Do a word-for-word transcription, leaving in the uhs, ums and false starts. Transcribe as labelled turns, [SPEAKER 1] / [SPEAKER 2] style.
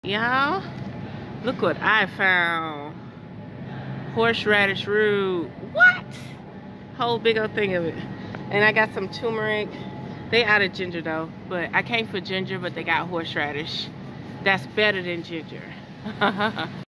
[SPEAKER 1] Y'all, look what I found. Horseradish root. What? Whole big old thing of it. And I got some turmeric. They out of ginger though, but I came for ginger, but they got horseradish. That's better than ginger.